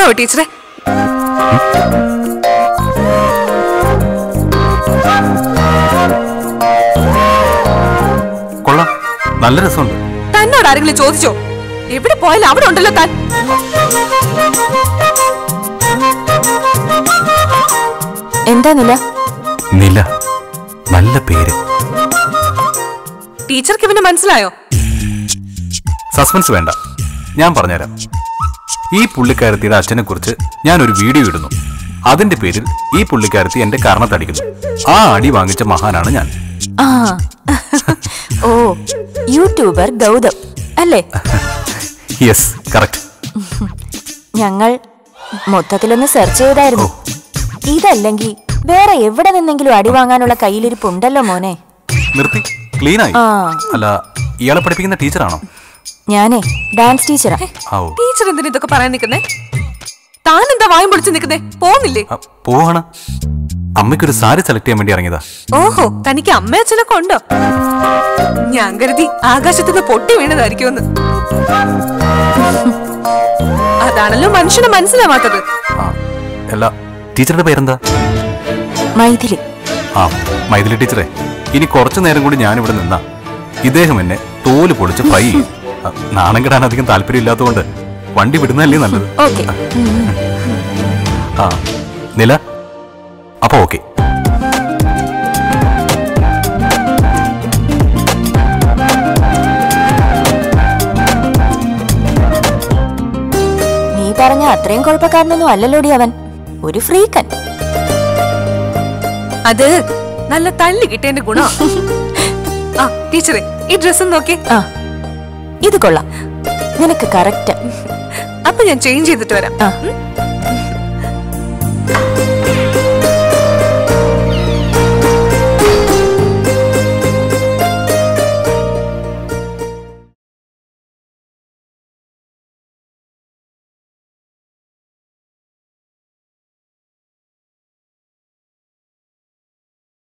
കൊള്ളാവോ ടീച്ചറെ? കൊള്ളാം, നല്ല രസമുണ്ട്. തന്നോട് ആരെങ്കിലും ചോദിച്ചോ? എവിടെ പോയാലും അവിടെ ഉണ്ടല്ലോ താൻ. എന്താ നില? നില, നല്ല പേര്. ടീച്ചർക്ക് ഇവനെ മനസ്സിലായോ? സസ്പെൻസ് വേണ്ട, ഞാൻ പറഞ്ഞുതരാം. ഈ പുള്ളിക്കാരത്തിയുടെ അച്ഛനെ കുറിച്ച് ഞാനൊരു വീഡിയോ ഇടുന്നു. അതിന്റെ പേരിൽ ഈ പുള്ളിക്കാരത്തി എന്റെ കാരണത്തടിക്കുന്നു. ആ അടി വാങ്ങിച്ച മഹാനാണ് ഞാൻ. ഓ, യൂട്യൂബർ ഗൗതം അല്ലേ? Yes, correct. ഞങ്ങൾ മൊത്തത്തിലൊന്ന് സെർച്ച് ചെയ്തായിരുന്നു. ഇതല്ലെങ്കിൽ വേറെ എവിടെ നിന്നെങ്കിലും അടി വാങ്ങാനുള്ള കയ്യിലിരിപ്പുണ്ടല്ലോ മോനെ. നിർത്തി, ക്ലീനായി. അല്ല, ഇയാളെ പഠിപ്പിക്കുന്ന ടീച്ചറാണോ? ഞാനേ ഡാൻസ് ടീച്ചറാ. ടീച്ചർ എന്തിനാ ഇതൊക്കെ പറയാൻ നിൽക്കുന്നേ? താൻ എന്താ വായും പൊളിച്ച് നിൽക്കുന്നേ? പോകുന്നില്ലേ? പോവാണ്. അമ്മയ്ക്കൊരു സാരി സെലക്ട് ചെയ്യാൻ വേണ്ടി ഇറങ്ങിയതാ. ഓഹോ, തനിക്ക് അമ്മ അച്ഛനൊക്കെ ഉണ്ടോ? ഞാൻ കരുതി ആകാശത്തുനിന്ന് പൊട്ടി വീണതായിരിക്കുമെന്ന്. അതാണല്ലോ മനുഷ്യനെ മനസ്സിലാവാത്തത്. അല്ല, ടീച്ചറുടെ പേരെന്താ? മൈഥിലി. മൈഥിലി ടീച്ചറെ, ഇനി കുറച്ചു നേരം കൂടി ഞാനിവിടെ നിന്നാ ഇദ്ദേഹം എന്നെ തോല് പൊളിച്ച് ഫ്രൈ ചെയ്യും. നാണം കെടാൻ അധികം താല്പര്യം ഇല്ലാത്തതുകൊണ്ട് വണ്ടി വിടുന്നതല്ലേ നല്ലത്. നില, അപ്പൊ ഓക്കെ. നീ പറഞ്ഞ അത്രയും കുഴപ്പക്കാരനൊന്നും അല്ലല്ലോടി അവൻ. ഒരു ഫ്രീക്കൻ. അത് നല്ല തല്ലി കിട്ടിയതിന്റെ ഗുണ. ടീച്ചറെ, ഈ ഡ്രസ് നോക്കി. ഇത് കൊള്ളാം, നിനക്ക് കറക്റ്റ്. അപ്പൊ ഞാൻ ചേഞ്ച് ചെയ്തിട്ട് വരാം.